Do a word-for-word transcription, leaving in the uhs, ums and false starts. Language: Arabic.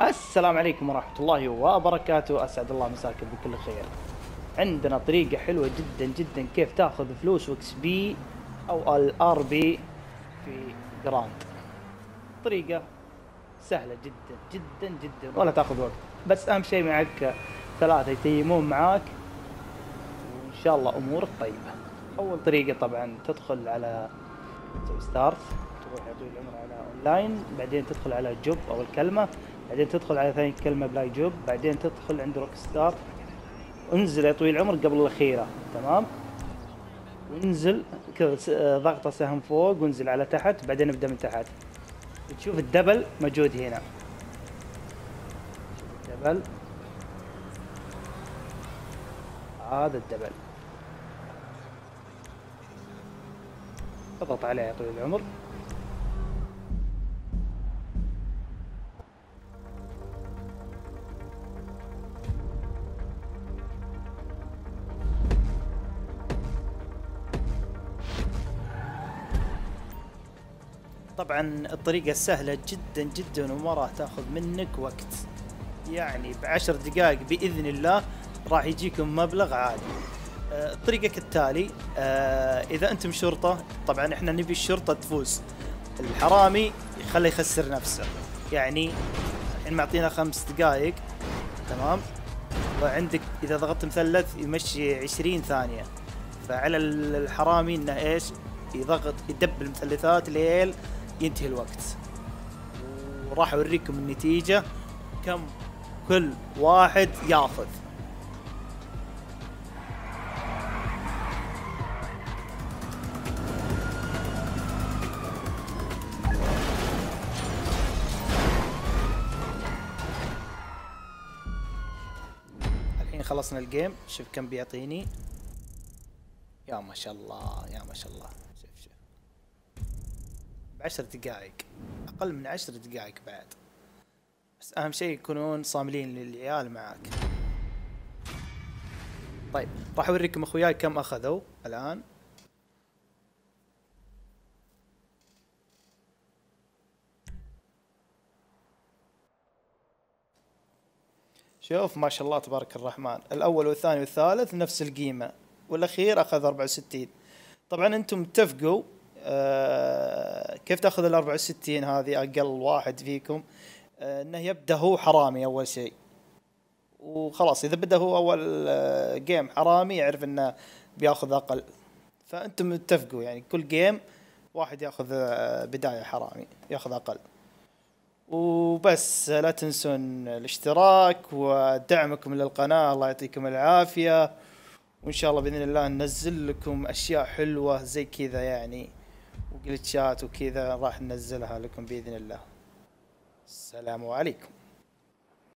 السلام عليكم ورحمة الله وبركاته، أسعد الله مساكم بكل خير. عندنا طريقة حلوة جدا جدا كيف تاخذ فلوس واكس بي أو الار بي في جراند. طريقة سهلة جدا جدا جدا ولا تاخذ وقت، بس أهم شيء معك ثلاثة يتيمون معاك وإن شاء الله أمورك طيبة. أول طريقة طبعا تدخل على تسوي ستارت، تروح يا طويل العمر على اونلاين، بعدين تدخل على جوب اول كلمه، بعدين تدخل على ثاني كلمه بلاي جوب، بعدين تدخل عند روك ستار، انزل يا طويل العمر قبل الاخيره، تمام؟ وانزل كذا ضغطه سهم فوق وانزل على تحت، بعدين ابدا من تحت. تشوف الدبل موجود هنا، شوف الدبل، هذا الدبل اضغط عليه يا طويل العمر. طبعا الطريقة سهلة جدا جدا وما راح تاخذ منك وقت، يعني بعشر دقائق بإذن الله راح يجيكم مبلغ عالي. آه الطريقة كالتالي، آه إذا أنتم شرطة، طبعا إحنا نبي الشرطة تفوز، الحرامي يخلي يخسر نفسه. يعني الحين معطينا خمس دقائق، تمام؟ وعندك إذا ضغطت مثلث يمشي عشرين ثانية، فعلى الحرامي إنه إيش؟ يضغط يدب المثلثات ليل ينتهي الوقت. وراح اوريكم النتيجة كم كل واحد ياخذ. الحين خلصنا الجيم، شوف كم بيعطيني. يا ما شاء الله يا ما شاء الله، شوف شوف بعشر دقائق، أقل من عشر دقائق بعد، بس أهم شيء يكونون صاملين للعيال معاك. طيب راح أوريكم أخوياي كم أخذوا الآن. شوف ما شاء الله تبارك الرحمن، الأول والثاني والثالث نفس القيمة، والأخير أخذ أربعة وستين. طبعا أنتم اتفقوا آه كيف تاخذ ال أربعة وستين هذه، أقل واحد فيكم آه إنه يبدأ هو حرامي أول شيء، وخلاص إذا بدأ هو أول آه جيم حرامي يعرف إنه بياخذ أقل. فأنتم اتفقوا يعني كل جيم واحد ياخذ آه بداية حرامي ياخذ أقل. وبس لا تنسون الاشتراك ودعمكم للقناة، الله يعطيكم العافية، وإن شاء الله بإذن الله ننزل لكم أشياء حلوة زي كذا يعني، وجلتشات وكذا راح ننزلها لكم بإذن الله. السلام عليكم.